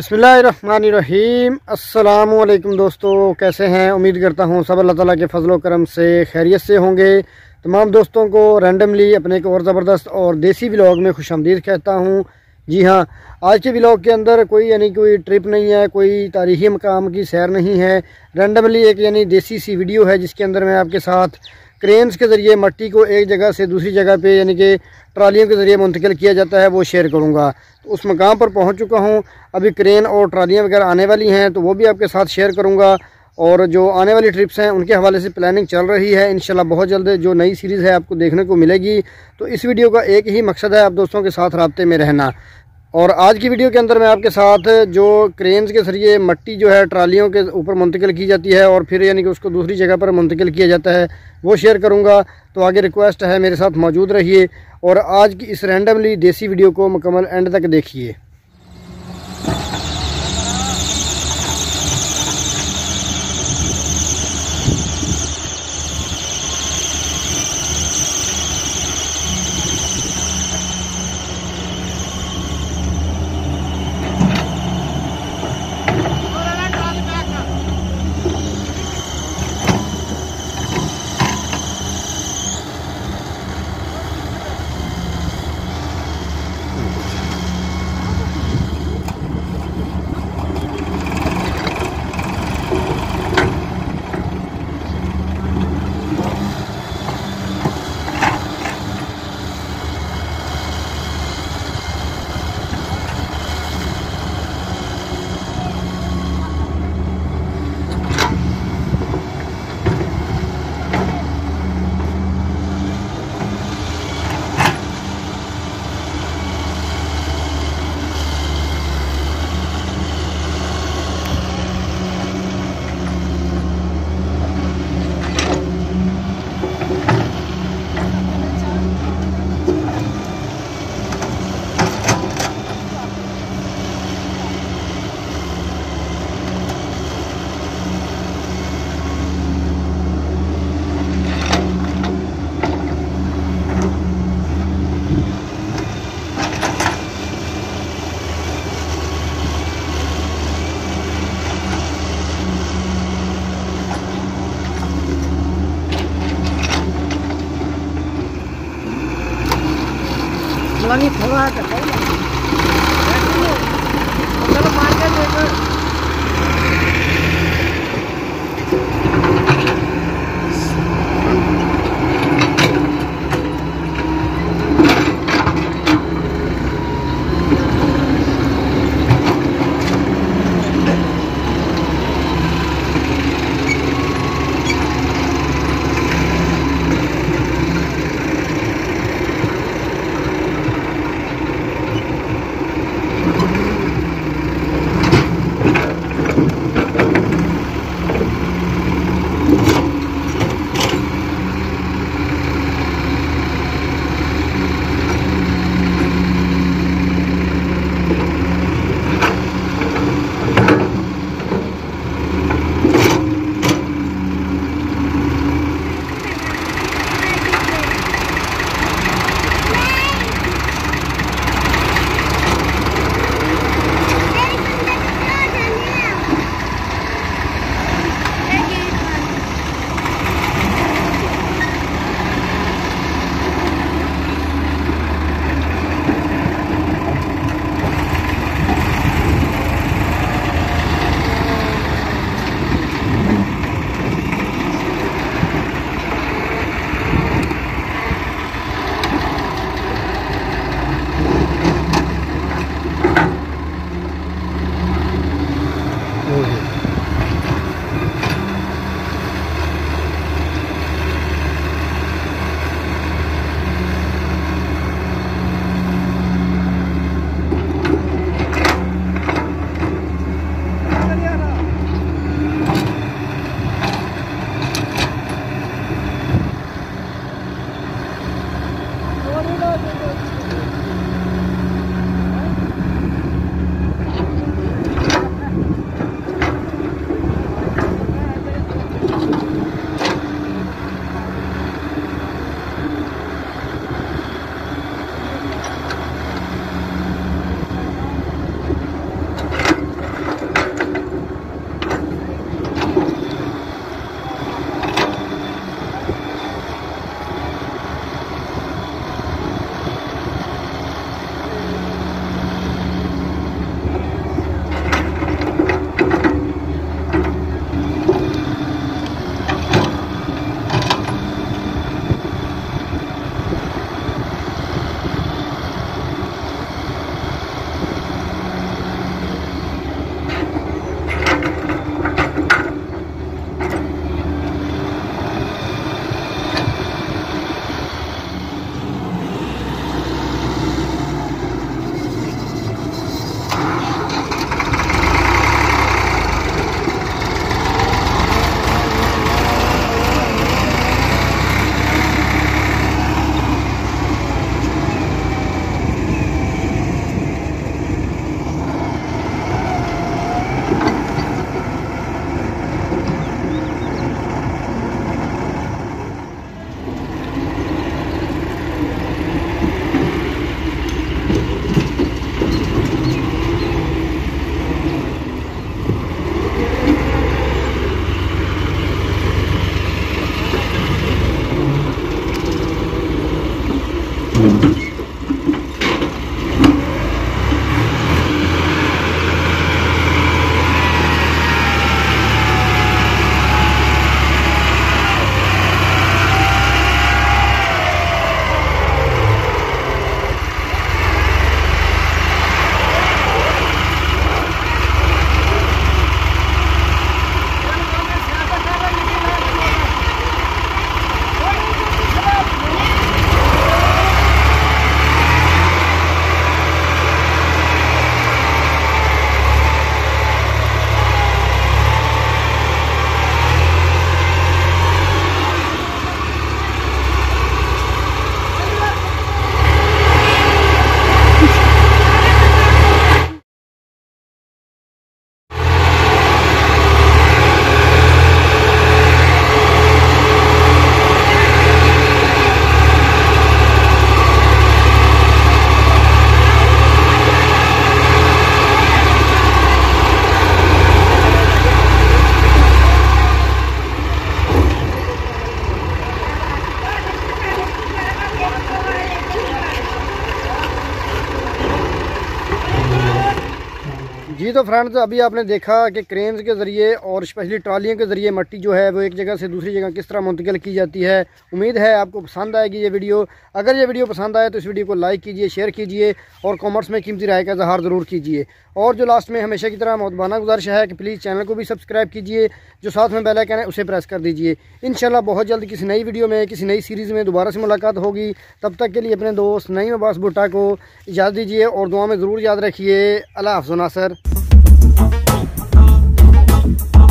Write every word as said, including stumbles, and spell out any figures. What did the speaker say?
बिस्मिल्लाहिर्रहमानिर्रहीम। अस्सलामुअलैकुम दोस्तों, कैसे हैं? उम्मीद करता हूँ सब अल्लाह ताला के फजल व करम से खैरियत से होंगे। तमाम दोस्तों को रैंडमली अपने एक और ज़बरदस्त और देसी व्लॉग में खुशामदीद कहता हूँ। जी हाँ, आज के व्लॉग के अंदर कोई यानी कोई ट्रिप नहीं है, कोई तारीख़ी मकाम की सैर नहीं है। रैंडमली एक यानी देसी सी वीडियो है जिसके अंदर मैं आपके साथ क्रेन्स के ज़रिए मट्टी को एक जगह से दूसरी जगह पे यानी कि ट्रालियों के ज़रिए मुंतकिल किया जाता है, वो शेयर करूँगा। तो उस मकाम पर पहुँच चुका हूँ। अभी क्रेन और ट्रालियाँ वगैरह आने वाली हैं तो वो भी आपके साथ शेयर करूँगा। और जो आने वाली ट्रिप्स हैं उनके हवाले से प्लानिंग चल रही है। इंशाल्लाह बहुत जल्द जो नई सीरीज़ है आपको देखने को मिलेगी। तो इस वीडियो का एक ही मकसद है, आप दोस्तों के साथ राब्ते में रहना। और आज की वीडियो के अंदर मैं आपके साथ जो क्रेन्स के ज़रिए मट्टी जो है ट्रालियों के ऊपर मुंतकिल की जाती है और फिर यानी कि उसको दूसरी जगह पर मुंतकिल किया जाता है, वो शेयर करूंगा। तो आगे रिक्वेस्ट है मेरे साथ मौजूद रहिए और आज की इस रैंडमली देसी वीडियो को मुकम्मल एंड तक देखिए। लगी थोड़ा है चलो मार के देखो। जी तो फ्रेंड्स, अभी आपने देखा कि क्रेन्स के ज़रिए और स्पेशली ट्रालियों के ज़रिए मिट्टी जो है वो एक जगह से दूसरी जगह किस तरह मुंतकिल की जाती है। उम्मीद है आपको पसंद आएगी ये वीडियो। अगर ये वीडियो पसंद आए तो इस वीडियो को लाइक कीजिए, शेयर कीजिए और कमेंट्स में कीमती राय का इजहार ज़रूर कीजिए। और जो लास्ट में हमेशा की तरह मोहब्बाना गुजारिश है कि प्लीज़ चैनल को भी सब्सक्राइब कीजिए, जो साथ में बेल आइकन है उसे प्रेस कर दीजिए। इंशाल्लाह बहुत जल्द किसी नई वीडियो में, किसी नई सीरीज़ में दोबारा से मुलाकात होगी। तब तक के लिए अपने दोस्त नईम अब्बास भुट्टा को इजाज़त दीजिए और दुआ में ज़रूर याद रखिए। अल्लाह हाफ़िज़ नासर।